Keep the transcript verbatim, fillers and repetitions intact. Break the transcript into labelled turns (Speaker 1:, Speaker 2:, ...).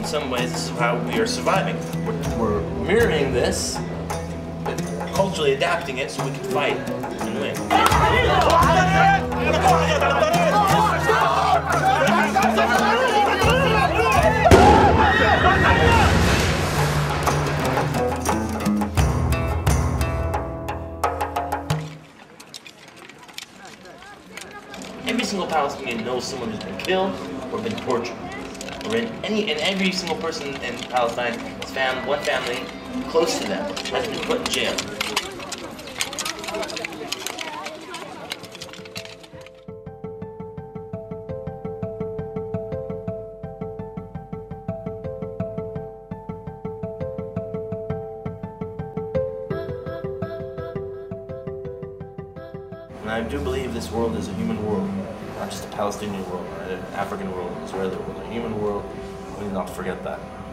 Speaker 1: some ways, this is how we are surviving. We're, we're mirroring this, but culturally adapting it so we can fight and win. Every single Palestinian knows someone who's been killed or been tortured. Or in any and every single person in Palestine has found one family close to them has been put in jail. And I do believe this world is a human world, not just a Palestinian world, or an African world, Israeli world, a human world. We need not forget that.